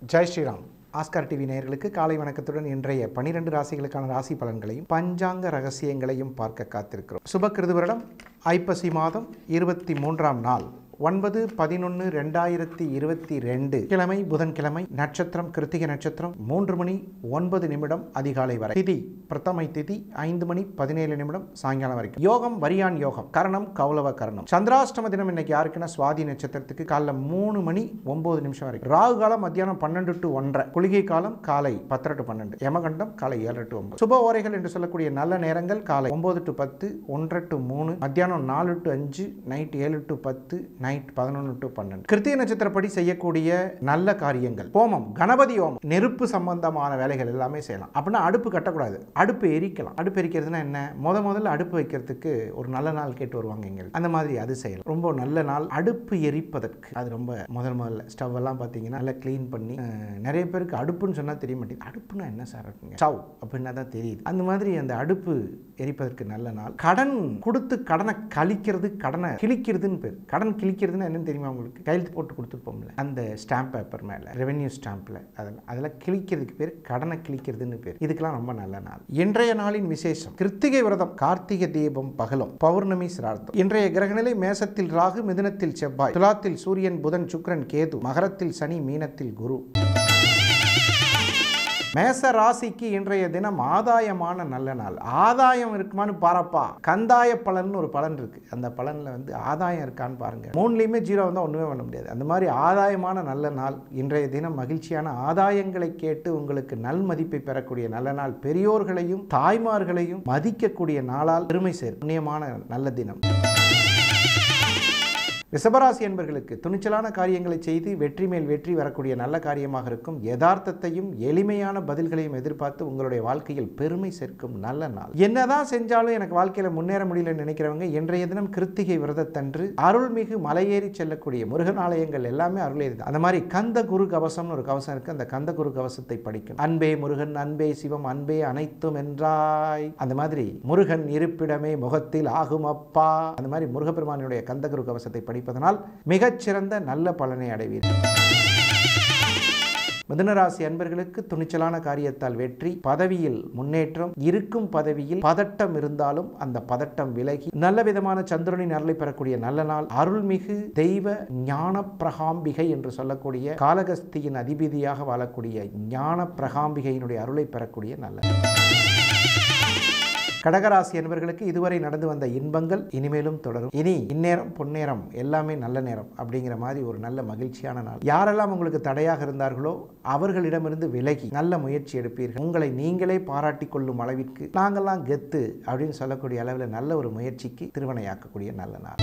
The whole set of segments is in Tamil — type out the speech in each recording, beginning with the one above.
ஜெய் ஸ்ரீராம். ஆஸ்கார் டிவி நேயர்களுக்கு காலை வணக்கத்துடன் இன்றைய 12 ராசிகளுக்கான ராசி பலன்களையும் பஞ்சாங்க ரகசியங்களையும் பார்க்க காத்திருக்கிறோம். சுபகிருது வருடம் ஐப்பசி மாதம் 23ஆம் நாள் 9/11/2022 கிழமை புதன்கிழமை. நட்சத்திரம் கிருத்திகை நட்சத்திரம் 3 மணி 9 நிமிடம் அதிகாலை வரை. திதி பிரதமை திதி 5 மணி 17 நிமிடம் சாயங்காலம் வரைக்கும். யோகம் வரியான் யோகம். கரணம் கௌலவ கரணம். சந்திராஷ்டம தினம் இன்னைக்கு யாருக்குன்னா சுவாதி நட்சத்திரத்துக்கு காலைல 3 மணி 9 நிமிஷம் வரைக்கும். ராகு காலம் மத்தியானம் 12 to 1:30. குளிகை காலம் காலை 10 to 12. யமகண்டம் காலை 7 to 9. சுப ஓரைகள் என்று சொல்லக்கூடிய நல்ல நேரங்கள் காலை 9 to 10, 1:30 to 3, மத்தியானம் 4 to 5, night 7 to 10, night 11 to 12. கிருத்திகை நட்சத்திரப்படி செய்யக்கூடிய நல்ல காரியங்கள் ஹோமம், கணபதி ஹோமம், நெருப்பு சம்பந்தமான வேலைகள் எல்லாமே செய்யலாம். அப்படின்னா அடுப்பு கட்டக்கூடாது, அடுப்பு எரிக்கலாம். அடுப்பு எரிக்கிறதுனா என்ன? முதல்ல அடுப்பு வைக்கிறதுக்கு ஒரு நல்ல நாள் கேட்டு வருவாங்க எங்க. அந்த மாதிரி அது செய்யலாம். ரொம்ப நல்ல நாள் அடுப்பு எரிப்பதற்கு. அது ரொம்ப முதல்ல ஸ்டவ் எல்லாம் பார்த்தீங்கன்னா நல்லா கிளீன் பண்ணி, நிறைய பேருக்கு அடுப்புன்னு சொன்னா தெரிய மாட்டேங்குது. அடுப்புனா என்ன சார் இருக்குங்க? ஸ்டவ் அப்படின்னா தான் தெரியுது. அந்த மாதிரி அந்த அடுப்பு எரிப்பதற்கு நல்ல நாள். கடன் கொடுத்து கடனை கழிக்கிறது, கடனை கிழிக்கிறதுன்னு பேர். கடன் கிழிக்கிறதுன்னு என்னன்னு தெரியுமா உங்களுக்கு? கையெழுத்து போட்டு கொடுத்துருப்போம்ல அந்த ஸ்டாம்ப் பேப்பர் மேல, ரெவென்யூ ஸ்டாம்ப்ல, அதெல்லாம் கிழிக்கிறதுக்கு பேர் கடனை கிழிக்கிறதுன்னு பேர். இதுக்கெல்லாம் ரொம்ப நல்ல நாள். இன்றைய நாளின் விசேஷம் கிருத்திகை விரதம், கார்த்திகை தீபம் பகலும், பௌர்ணமி சிரார்த்தம். இன்றைய கிரகநிலை மேசத்தில் ராகு, மிதுனத்தில் செவ்வாய், துலாத்தில் சூரியன், புதன், சுக்கிரன், கேது, மகரத்தில் சனி, மீனத்தில் குரு. மேச ராசிக்கு இன்றைய தினம் ஆதாயமான நல்ல நாள். ஆதாயம் இருக்குமான்னு பாரப்பா. கந்தாய பலன் ஒரு பலன் இருக்கு. அந்த பலன்ல ஆதாயம் இருக்கான்னு பாருங்க. 3லயுமே 0 வந்தா ஒண்ணுமே பண்ண முடியாது. அந்த மாதிரி ஆதாயமான நல்ல நாள். இன்றைய தினம் மகிழ்ச்சியான ஆதாயங்களை கேட்டு உங்களுக்கு நல் மதிப்பை பெறக்கூடிய நல்ல நாள். பெரியோர்களையும் தாய்மார்களையும் மதிக்கக்கூடிய நாளால் பெருமை சேர் புண்ணியமான நல்ல தினம். ரிஷபராசி என்பர்களுக்கு துணிச்சலான காரியங்களை செய்து வெற்றி மேல் வெற்றி வரக்கூடிய நல்ல காரியமாக இருக்கும். யதார்த்தத்தையும் எளிமையான பதில்களையும் எதிர்பார்த்து உங்களுடைய வாழ்க்கையில் பெருமை சேர்க்கும் நல்ல நாள். என்னதான் செஞ்சாலும் எனக்கு வாழ்க்கையில முன்னேற முடியலன்னு நினைக்கிறவங்க இன்றைய தினம் கிருத்திகை விரதத்தன்று அருள்மிகு மலையேறி செல்லக்கூடிய முருகன் ஆலயங்கள் எல்லாமே அருளேறி. அந்த மாதிரி கந்த குரு கவசம்னு ஒரு கவசம் இருக்கு. அந்த கந்த குரு கவசத்தை படிக்கும். அன்பே முருகன், அன்பே சிவம், அன்பே அனைத்தும் என்றாய். அந்த மாதிரி முருகன் இருப்பிடமே முகத்தில் ஆகும் அப்பா. அந்த மாதிரி முருகப்பெருமானுடைய கந்த குரு கவசத்தை படிப்பதனால் மிகச்சிறந்த நல்ல பலனை அடைவீர்கள். மிதுனராசி அன்பர்களுக்கு துணிச்சலான காரியத்தால் வெற்றி, பதவியில் முன்னேற்றம். இருக்கும் பதவியில் பதட்டம் இருந்தாலும் அந்த பதட்டம் விலகி நல்ல விதமான சந்திரனின் அருளை பெறக்கூடிய நல்ல நாள். அருள்மிகு தெய்வ ஞான பிரகாம்பிகை என்று சொல்லக்கூடிய காளகஸ்தியின் அதிபதியாக வாழக்கூடிய ஞான பிரகாம்பிகையினுடைய அருளை பெறக்கூடிய நல்ல நாள். கடகராசி என்பவர்களுக்கு இதுவரை நடந்து வந்த இன்பங்கள் இனிமேலும் தொடரும். இனி இந்நேரம் பொன்னேரம் எல்லாமே நல்ல நேரம் அப்படிங்கிற மாதிரி ஒரு நல்ல மகிழ்ச்சியான நாள். யாரெல்லாம் உங்களுக்கு தடையாக இருந்தார்களோ அவர்களிடமிருந்து விலகி நல்ல முயற்சி எடுப்பீர்கள். உங்களை நீங்களே பாராட்டி கொள்ளும் அளவிற்கு நாங்கள்லாம் கெத்து அப்படின்னு சொல்லக்கூடிய அளவில் நல்ல ஒரு முயற்சிக்கு திருவனையாக்கக்கூடிய நல்ல நாள்.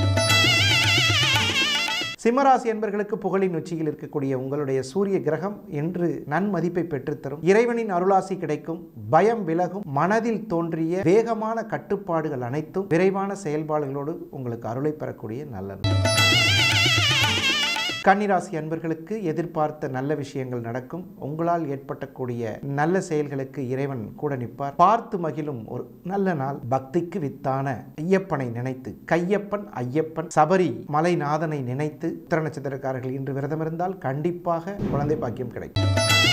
சிம்மராசி என்பர்களுக்கு புகழின் உச்சியில் இருக்கக்கூடிய உங்களுடைய சூரிய கிரகம் என்று நன்மதிப்பை பெற்றுத்தரும். இறைவனின் அருளாசி கிடைக்கும். பயம் விலகும். மனதில் தோன்றிய வேகமான கட்டுப்பாடுகள் அனைத்தும் விரைவான செயல்பாடுகளோடு உங்களுக்கு அருளை பெறக்கூடிய நல்ல நாள். கன்னிராசி அன்பர்களுக்கு எதிர்பார்த்த நல்ல விஷயங்கள் நடக்கும். உங்களால் ஏற்பட்டக்கூடிய நல்ல செயல்களுக்கு இறைவன் கூட நிற்பார். பார்த்து மகிழும் ஒரு நல்ல நாள். பக்திக்கு வித்தான ஐயப்பனை நினைத்து, கையப்பன் ஐயப்பன் சபரி மலைநாதனை நினைத்து உத்திர நட்சத்திரக்காரர்கள் இன்று விரதம் இருந்தால் கண்டிப்பாக குழந்தை பாக்கியம் கிடைக்கும்.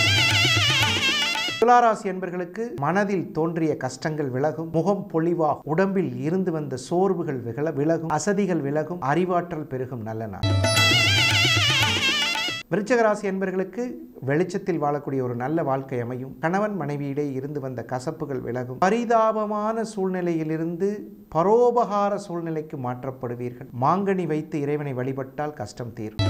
துளாராசி என்பர்களுக்கு மனதில் தோன்றிய கஷ்டங்கள் விலகும். முகம் பொலிவாகும். உடம்பில் இருந்து வந்த சோர்வுகள் விலகும். அசதிகள் விலகும். அறிவாற்றல் பெருகும் நல்ல நாள். விருச்சிக ராசி என்பர்களுக்கு வெளிச்சத்தில் வாழக்கூடிய ஒரு நல்ல வாழ்க்கை அமையும். கணவன் மனைவியிடையே இருந்து வந்த கசப்புகள் விலகும். பரிதாபமான சூழ்நிலையிலிருந்து பரோபகார சூழ்நிலைக்கு மாற்றப்படுவீர்கள். மாங்கனி வைத்து இறைவனை வழிபட்டால் கஷ்டம் தீரும்.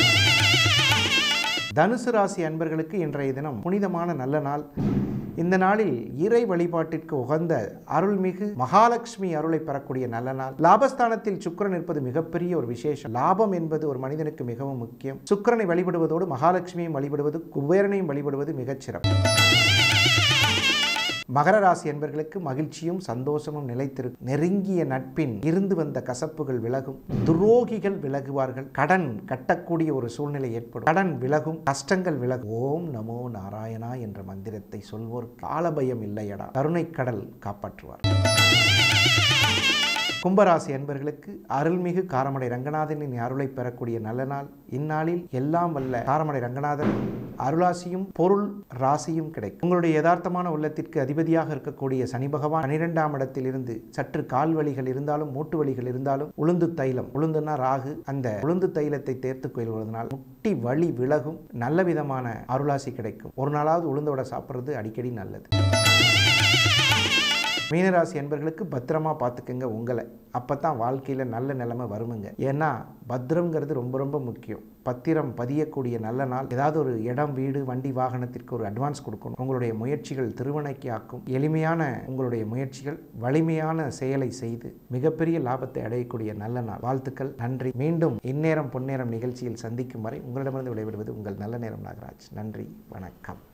தனுசு ராசி அன்பர்களுக்கு இன்றைய தினம் புனிதமான நல்ல நாள். இந்த நாளில் இறை வழிபாட்டிற்கு உகந்த அருள்மிகு மகாலட்சுமி அருளை பெறக்கூடிய நல்ல நாள். லாபஸ்தானத்தில் சுக்கிரன் இருப்பது மிகப்பெரிய ஒரு விசேஷம். லாபம் என்பது ஒரு மனிதனுக்கு மிகவும் முக்கியம். சுக்கிரனை வழிபடுவதோடு மகாலட்சுமியும் வழிபடுவது, குபேரனையும் வழிபடுவது மிகச்சிறப்பு. மகர ராசி என்பர்களுக்கு மகிழ்ச்சியும் சந்தோஷமும் நிலைத்திருக்கும். நெருங்கிய நட்பின் இருந்து வந்த கசப்புகள் விலகும். துரோகிகள் விலகுவார்கள். கடன் கட்டக்கூடிய ஒரு சூழ்நிலை ஏற்படும். கடன் விலகும். கஷ்டங்கள் விலகும். ஓம் நமோ நாராயணா என்ற மந்திரத்தை சொல்வோர் காலபயம் இல்லையடா, கருணை கடல் காப்பாற்றுவார். கும்பராசி அன்பர்களுக்கு அருள்மிகு காரமடை ரங்கநாதனின் அருளை பெறக்கூடிய நல்ல நாள். இந்நாளில் எல்லாம் வல்ல காரமடை ரங்கநாதன் அருளாசியும் பொருள் ராசியும் கிடைக்கும். உங்களுடைய யதார்த்தமான உள்ளத்திற்கு அதிபதியாக இருக்கக்கூடிய சனி பகவான் 12ஆம் இடத்தில் இருந்து சற்று கால் வலிகள் இருந்தாலும் மூட்டு வலிகள் இருந்தாலும் உளுந்து தைலம், உளுந்துன்னா ராகு, அந்த உளுந்து தைலத்தை தேர்த்துக் கொள்வதனால் முட்டி வலி விலகும், நல்ல விதமான அருளாசி கிடைக்கும். ஒரு நாளாவது உளுந்தோட சாப்பிட்றது அடிக்கடி நல்லது. மீனராசி என்பர்களுக்கு பத்திரமா பார்த்துக்குங்க உங்களை, அப்போ தான் வாழ்க்கையில் நல்ல நிலைமை வருமுங்க. ஏன்னா பத்திரம்ங்கிறது ரொம்ப ரொம்ப முக்கியம். பத்திரம் பதியக்கூடிய நல்ல நாள். ஏதாவது ஒரு இடம், வீடு, வண்டி, வாகனத்திற்கு ஒரு அட்வான்ஸ் கொடுக்கணும். உங்களுடைய முயற்சிகள் திருவனைக்கு ஆக்கும். எளிமையான உங்களுடைய முயற்சிகள் வலிமையான செயலை செய்து மிகப்பெரிய லாபத்தை அடையக்கூடிய நல்ல நாள். வாழ்த்துக்கள், நன்றி. மீண்டும் இந்நேரம் பொன்னேரம் நிகழ்ச்சியில் சந்திக்கும் வரை உங்களிடமிருந்து விடைபெறுவது உங்கள் நல்ல நேரம் நாகராஜ். நன்றி, வணக்கம்.